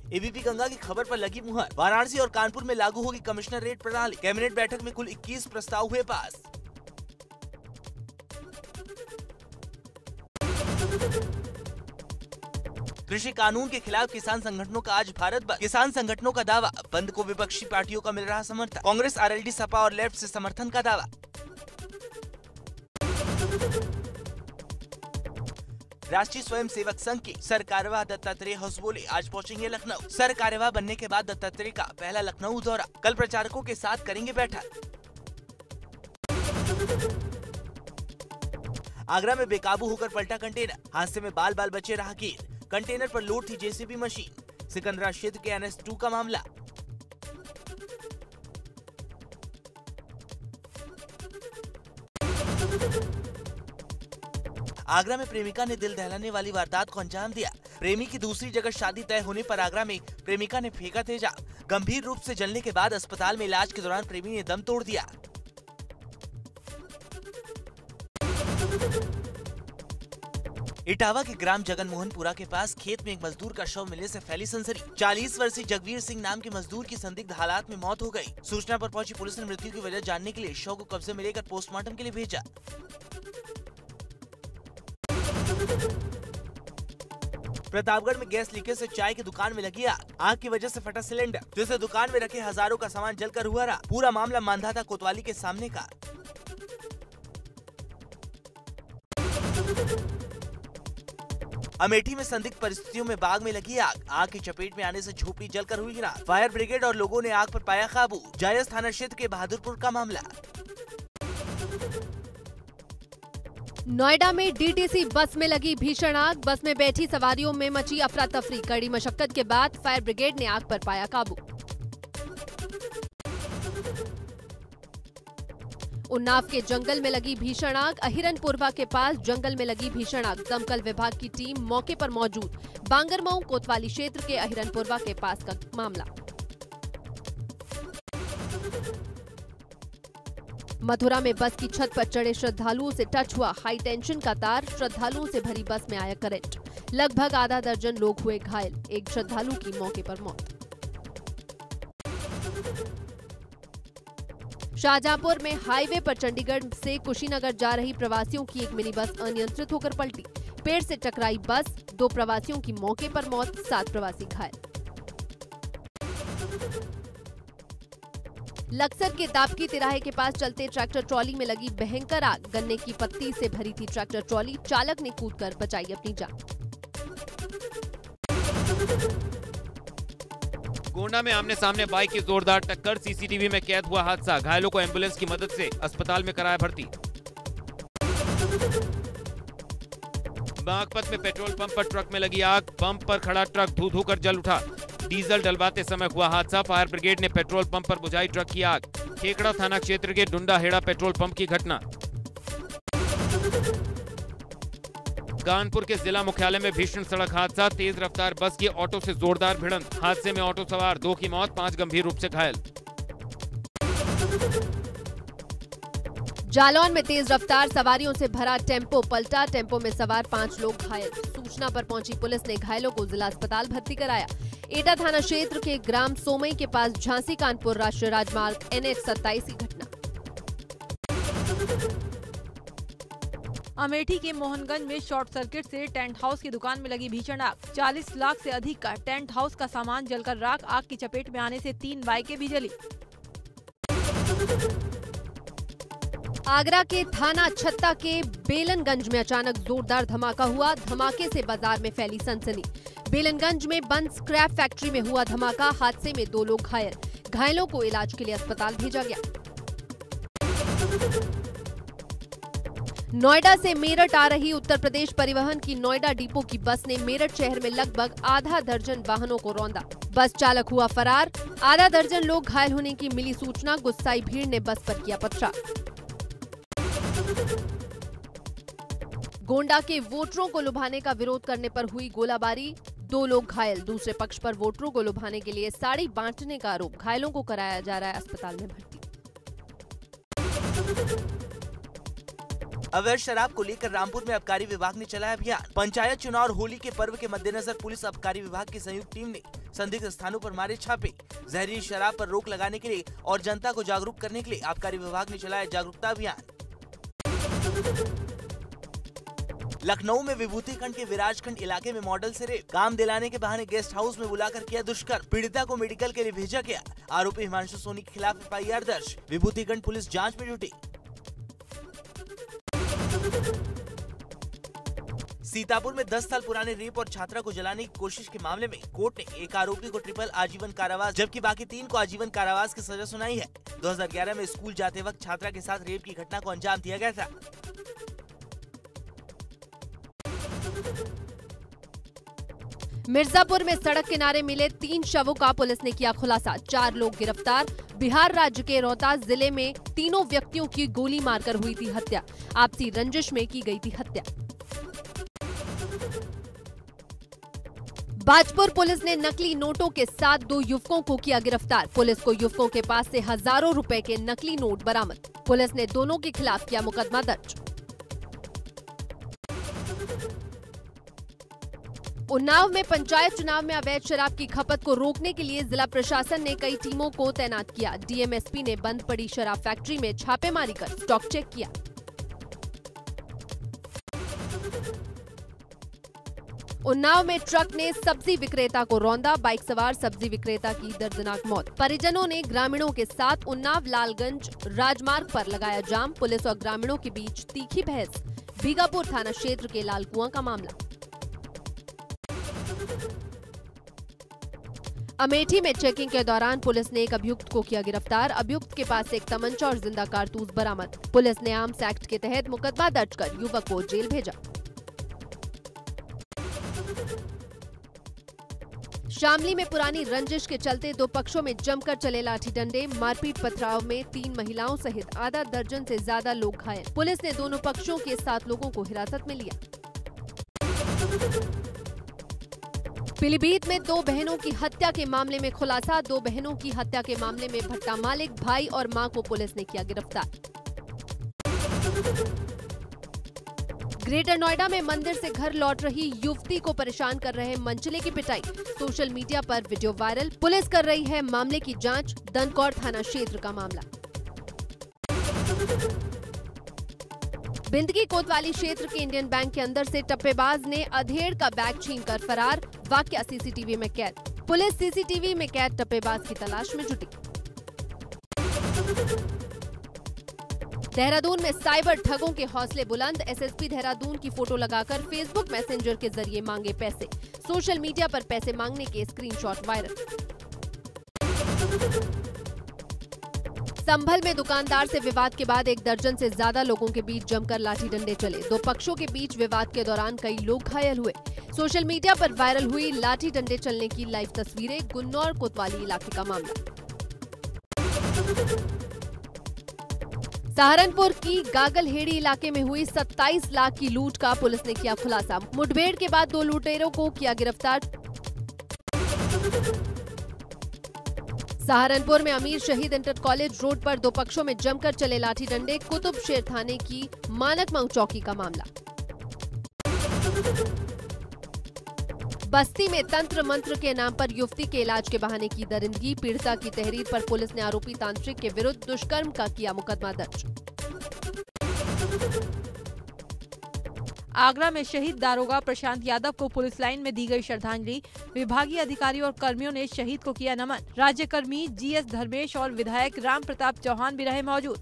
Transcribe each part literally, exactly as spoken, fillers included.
ABP Ganga की खबर पर लगी मुहर। वाराणसी और कानपुर में लागू होगी कमिश्नरेट प्रणाली। कैबिनेट बैठक में कुल इक्कीस प्रस्ताव हुए पास। कृषि कानून के खिलाफ किसान संगठनों का आज भारत बंद। किसान संगठनों का दावा, बंद को विपक्षी पार्टियों का मिल रहा समर्थन। कांग्रेस, आरएलडी, सपा और लेफ्ट से समर्थन का दावा। राष्ट्रीय स्वयंसेवक संघ के सर कार्यवाह दत्तात्रेय होसबोले आज पहुंचेंगे लखनऊ। सर कार्यवाह बनने के बाद दत्तात्रेय का पहला लखनऊ दौरा। कल प्रचारकों के साथ करेंगे बैठक। आगरा में बेकाबू होकर पलटा कंटेनर। हादसे में बाल बाल बचे राहगीर। कंटेनर पर लोड थी जेसीबी मशीन। सिकंदरा क्षेत्र के एनएच टू का मामला। आगरा में प्रेमिका ने दिल दहलाने वाली वारदात को अंजाम दिया। प्रेमी की दूसरी जगह शादी तय होने पर आगरा में प्रेमिका ने फेंका तेजाब। गंभीर रूप से जलने के बाद अस्पताल में इलाज के दौरान प्रेमी ने दम तोड़ दिया। इटावा के ग्राम जगनमोहनपुरा के पास खेत में एक मजदूर का शव मिलने से फैली सनसनी। चालीस वर्षीय जगवीर सिंह नाम के मजदूर की संदिग्ध हालात में मौत हो गई। सूचना पर पहुंची पुलिस ने मृत्यु की वजह जानने के लिए शव को कब्जे में लेकर पोस्टमार्टम के लिए भेजा। प्रतापगढ़ में गैस लीकेज से चाय की दुकान में लगी आग। आग की वजह से फटा सिलेंडर, जिससे दुकान में रखे हजारों का सामान जलकर हुआ रहा। पूरा मामला मांधाता कोतवाली के सामने का। अमेठी में संदिग्ध परिस्थितियों में बाग में लगी आग। आग की चपेट में आने से झोपड़ी जलकर हुई राख। फायर ब्रिगेड और लोगों ने आग पर पाया काबू। जायज थाना क्षेत्र के बहादुरपुर का मामला। नोएडा में डीटीसी बस में लगी भीषण आग। बस में बैठी सवारियों में मची अफरा तफरी। कड़ी मशक्कत के बाद फायर ब्रिगेड ने आग पर पाया काबू। उन्नाव के जंगल में लगी भीषण आग। अहिरनपुरवा के पास जंगल में लगी भीषण आग। दमकल विभाग की टीम मौके पर मौजूद। बांगरमऊ कोतवाली क्षेत्र के अहिरनपुरवा के पास का मामला। मथुरा में बस की छत पर चढ़े श्रद्धालुओं से टच हुआ हाई टेंशन का तार। श्रद्धालुओं से भरी बस में आया करंट। लगभग आधा दर्जन लोग हुए घायल। एक श्रद्धालु की मौके पर मौत। शाहजहांपुर में हाईवे पर चंडीगढ़ से कुशीनगर जा रही प्रवासियों की एक मिनी बस अनियंत्रित होकर पलटी। पेड़ से टकराई बस। दो प्रवासियों की मौके पर मौत, सात प्रवासी घायल। लक्सर के दापकी तिराहे के पास चलते ट्रैक्टर ट्रॉली में लगी भयंकर आग। गन्ने की पत्ती से भरी थी ट्रैक्टर ट्रॉली। चालक ने कूदकर बचाई अपनी जान। गोंडा में आमने सामने बाइक की जोरदार टक्कर। सीसीटीवी में कैद हुआ हादसा। घायलों को एम्बुलेंस की मदद से अस्पताल में कराया भर्ती। बागपत में पेट्रोल पंप पर ट्रक में लगी आग। पंप पर खड़ा ट्रक धू धू कर जल उठा। डीजल डलवाते समय हुआ हादसा। फायर ब्रिगेड ने पेट्रोल पंप पर बुझाई ट्रक की आग। खेकड़ा थाना क्षेत्र के डुंडा हेड़ा पेट्रोल पंप की घटना। कानपुर के जिला मुख्यालय में भीषण सड़क हादसा। तेज रफ्तार बस की ऑटो से जोरदार भिड़ंत। हादसे में ऑटो सवार दो की मौत, पांच गंभीर रूप से घायल। जालौन में तेज रफ्तार सवारियों से भरा टेम्पो पलटा। टेम्पो में सवार पांच लोग घायल। सूचना पर पहुंची पुलिस ने घायलों को जिला अस्पताल भर्ती कराया। एटा थाना क्षेत्र के ग्राम सोमई के पास झांसी कानपुर राष्ट्रीय राजमार्ग एनएच सत्ताईस की घटना। अमेठी के मोहनगंज में शॉर्ट सर्किट से टेंट हाउस की दुकान में लगी भीषण आग। चालीस लाख से अधिक का टेंट हाउस का सामान जलकर राख। आग की चपेट में आने से तीन बाइकें भी जली। आगरा के थाना छत्ता के बेलनगंज में अचानक जोरदार धमाका हुआ। धमाके से बाजार में फैली सनसनी। बेलनगंज में बंद स्क्रैप फैक्ट्री में हुआ धमाका। हादसे में दो लोग घायल। घायलों को इलाज के लिए अस्पताल भेजा गया। नोएडा से मेरठ आ रही उत्तर प्रदेश परिवहन की नोएडा डिपो की बस ने मेरठ शहर में लगभग आधा दर्जन वाहनों को रौंदा। बस चालक हुआ फरार। आधा दर्जन लोग घायल होने की मिली सूचना। गुस्साई भीड़ ने बस पर किया पथराव। गोंडा के वोटरों को लुभाने का विरोध करने पर हुई गोलाबारी। दो लोग घायल। दूसरे पक्ष पर वोटरों को लुभाने के लिए साड़ी बांटने का आरोप। घायलों को कराया जा रहा है अस्पताल में भर्ती। अवैध शराब को लेकर रामपुर में आबकारी विभाग ने चलाया अभियान। पंचायत चुनाव और होली के पर्व के मद्देनजर पुलिस आबकारी विभाग की संयुक्त टीम ने संदिग्ध स्थानों पर मारे छापे। जहरीली शराब पर रोक लगाने के लिए और जनता को जागरूक करने के लिए आबकारी विभाग ने चलाया जागरूकता अभियान। लखनऊ में विभूतिखंड के विराजखंड इलाके में मॉडल से रेप, काम दिलाने के बहाने गेस्ट हाउस में बुलाकर किया दुष्कर्म, पीड़िता को मेडिकल के लिए भेजा गया। आरोपी हिमांशु सोनी के खिलाफ एफ आई आर दर्ज, विभूतिखंड पुलिस जांच में जुटी। सीतापुर में दस साल पुराने रेप और छात्रा को जलाने की कोशिश के मामले में कोर्ट ने एक आरोपी को ट्रिपल आजीवन कारावास जबकि बाकी तीन को आजीवन कारावास की सजा सुनाई है। दो हज़ार ग्यारह में स्कूल जाते वक्त छात्रा के साथ रेप की घटना को अंजाम दिया गया था। मिर्जापुर में सड़क किनारे मिले तीन शवों का पुलिस ने किया खुलासा, चार लोग गिरफ्तार। बिहार राज्य के रोहतास जिले में तीनों व्यक्तियों की गोली मारकर हुई थी हत्या, आपसी रंजिश में की गई थी हत्या। बाजपुर पुलिस ने नकली नोटों के साथ दो युवकों को किया गिरफ्तार, पुलिस को युवकों के पास से हजारों रुपए के नकली नोट बरामद, पुलिस ने दोनों के खिलाफ किया मुकदमा दर्ज। उन्नाव में पंचायत चुनाव में अवैध शराब की खपत को रोकने के लिए जिला प्रशासन ने कई टीमों को तैनात किया। डी एम एस पी ने बंद पड़ी शराब फैक्ट्री में छापेमारी कर स्टॉक चेक किया। उन्नाव में ट्रक ने सब्जी विक्रेता को रौंदा, बाइक सवार सब्जी विक्रेता की दर्दनाक मौत। परिजनों ने ग्रामीणों के साथ उन्नाव लालगंज राजमार्ग पर लगाया जाम, पुलिस और ग्रामीणों के बीच तीखी बहस। बीगापुर थाना क्षेत्र के लालकुआं का मामला। अमेठी में चेकिंग के दौरान पुलिस ने एक अभियुक्त को किया गिरफ्तार, अभियुक्त के पास से एक तमंचा और जिंदा कारतूस बरामद, पुलिस ने आर्म्स एक्ट के तहत मुकदमा दर्ज कर युवक को जेल भेजा। शामली में पुरानी रंजिश के चलते दो पक्षों में जमकर चले लाठी डंडे, मारपीट पथराव में तीन महिलाओं सहित आधा दर्जन से ज्यादा लोग घायल, पुलिस ने दोनों पक्षों के सात लोगों को हिरासत में लिया। पीलीभीत में दो बहनों की हत्या के मामले में खुलासा, दो बहनों की हत्या के मामले में भट्टा मालिक, भाई और मां को पुलिस ने किया गिरफ्तार। ग्रेटर नोएडा में मंदिर से घर लौट रही युवती को परेशान कर रहे मंचले की पिटाई, सोशल मीडिया पर वीडियो वायरल, पुलिस कर रही है मामले की जांच, दनकौर थाना क्षेत्र का मामला। बिंदगी कोतवाली क्षेत्र के इंडियन बैंक के अंदर से टप्पेबाज ने अधेड़ का बैग छीनकर फरार, वाकया सीसीटीवी में कैद, पुलिस सीसीटीवी में कैद टप्पेबाज की तलाश में जुटी। देहरादून में साइबर ठगों के हौसले बुलंद, एसएसपी देहरादून की फोटो लगाकर फेसबुक मैसेंजर के जरिए मांगे पैसे, सोशल मीडिया पर पैसे मांगने के स्क्रीनशॉट वायरल। संभल में दुकानदार से विवाद के बाद एक दर्जन से ज्यादा लोगों के बीच जमकर लाठी डंडे चले, दो पक्षों के बीच विवाद के दौरान कई लोग घायल हुए, सोशल मीडिया पर वायरल हुई लाठी डंडे चलने की लाइव तस्वीरें, गुन्नौर कोतवाली इलाके का मामला। सहारनपुर की गागलहेड़ी इलाके में हुई सत्ताईस लाख की लूट का पुलिस ने किया खुलासा, मुठभेड़ के बाद दो लुटेरों को किया गिरफ्तार। सहारनपुर में अमीर शहीद इंटर कॉलेज रोड पर दो पक्षों में जमकर चले लाठी डंडे, कुतुब शेर थाने की मानक मऊ चौकी का मामला। बस्ती में तंत्र मंत्र के नाम पर युवती के इलाज के बहाने की दरिंदगी, पीड़िता की तहरीर पर पुलिस ने आरोपी तांत्रिक के विरुद्ध दुष्कर्म का किया मुकदमा दर्ज। आगरा में शहीद दारोगा प्रशांत यादव को पुलिस लाइन में दी गई श्रद्धांजलि, विभागीय अधिकारी और कर्मियों ने शहीद को किया नमन, राज्यकर्मी जीएस धर्मेश और विधायक राम प्रताप चौहान भी रहे मौजूद।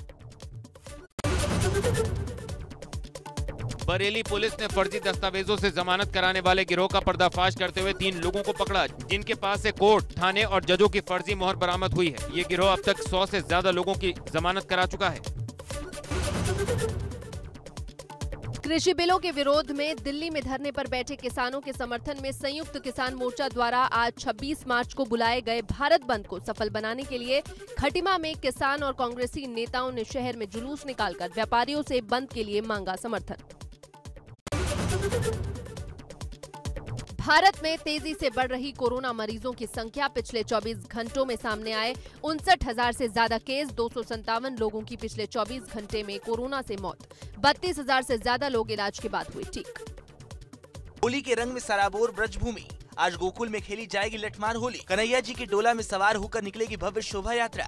बरेली पुलिस ने फर्जी दस्तावेजों से जमानत कराने वाले गिरोह का पर्दाफाश करते हुए तीन लोगों को पकड़ा, जिनके पास से कोर्ट, थाने और जजों की फर्जी मोहर बरामद हुई है। ये गिरोह अब तक सौ से ज्यादा लोगों की जमानत करा चुका है। कृषि बिलों के विरोध में दिल्ली में धरने पर बैठे किसानों के समर्थन में संयुक्त किसान मोर्चा द्वारा आज छब्बीस मार्च को बुलाए गए भारत बंद को सफल बनाने के लिए खटिमा में किसान और कांग्रेसी नेताओं ने शहर में जुलूस निकालकर व्यापारियों से बंद के लिए मांगा समर्थन। भारत में तेजी से बढ़ रही कोरोना मरीजों की संख्या, पिछले चौबीस घंटों में सामने आए उनसठ हजार से ज्यादा केस, दो सौ संतावन लोगों की पिछले चौबीस घंटे में कोरोना से मौत, बत्तीस हजार से ज्यादा लोग इलाज के बाद हुए ठीक। होली के रंग में सराबोर ब्रजभूमि, आज गोकुल में खेली जाएगी लठमार होली। कन्हैया जी की डोला में सवार होकर निकलेगी भव्य शोभा यात्रा।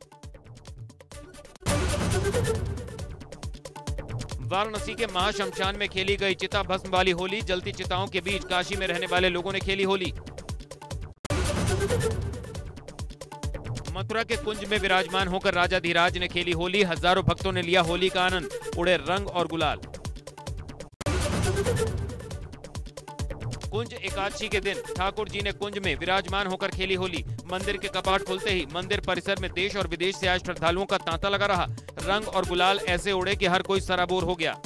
वाराणसी के महाशमशान में खेली गई चिता भस्म वाली होली। जलती चिताओं के बीच काशी में रहने वाले लोगों ने खेली होली। मथुरा के कुंज में विराजमान होकर राजा धीराज ने खेली होली। हजारों भक्तों ने लिया होली का आनंद, उड़े रंग और गुलाल। कुंज एकादशी के दिन ठाकुर जी ने कुंज में विराजमान होकर खेली होली। मंदिर के कपाट खुलते ही मंदिर परिसर में देश और विदेश से आए श्रद्धालुओं का तांता लगा रहा। रंग और गुलाल ऐसे उड़े कि हर कोई सराबोर हो गया।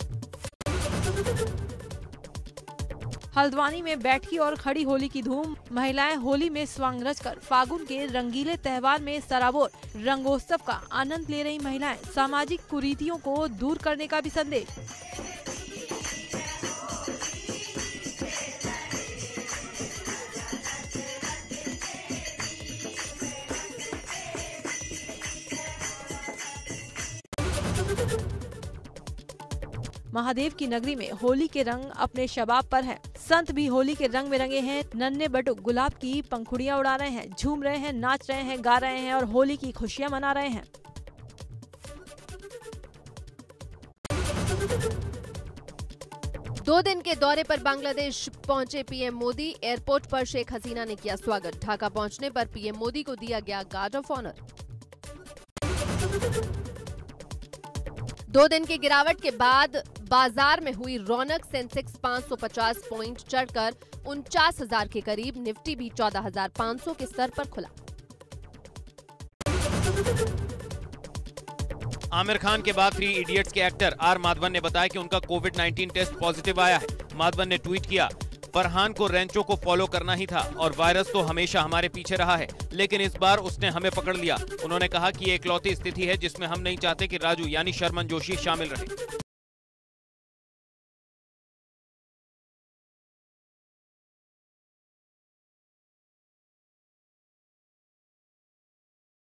हल्द्वानी में बैठकी और खड़ी होली की धूम। महिलाएं होली में स्वांग रचकर फागुन के रंगीले त्योहार में सराबोर। रंगोत्सव का आनंद ले रही महिलाएं। सामाजिक कुरीतियों को दूर करने का भी संदेश। महादेव की नगरी में होली के रंग अपने शबाब पर हैं। संत भी होली के रंग में रंगे हैं। नन्हे बटुक गुलाब की पंखुड़ियां उड़ा रहे हैं, झूम रहे हैं, नाच रहे हैं, गा रहे हैं और होली की खुशियां मना रहे हैं। दो दिन के दौरे पर बांग्लादेश पहुंचे पीएम मोदी। एयरपोर्ट पर शेख हसीना ने किया स्वागत। ढाका पहुंचने पर पीएम मोदी को दिया गया गार्ड ऑफ ऑनर। दो दिन की गिरावट के बाद बाजार में हुई रौनक। सेंसेक्स पाँच सौ पचास पॉइंट चढ़कर उनचास हजार के करीब। निफ्टी भी चौदह हजार पाँच सौ के स्तर पर खुला। आमिर खान के बाद थ्री इडियट्स के एक्टर आर माधवन ने बताया कि उनका कोविड नाइनटीन टेस्ट पॉजिटिव आया है। माधवन ने ट्वीट किया, फरहान को रेंचो को फॉलो करना ही था और वायरस तो हमेशा हमारे पीछे रहा है, लेकिन इस बार उसने हमें पकड़ लिया। उन्होंने कहा कि ये इकलौती स्थिति है जिसमें हम नहीं चाहते कि राजू यानी शर्मन जोशी शामिल रहे।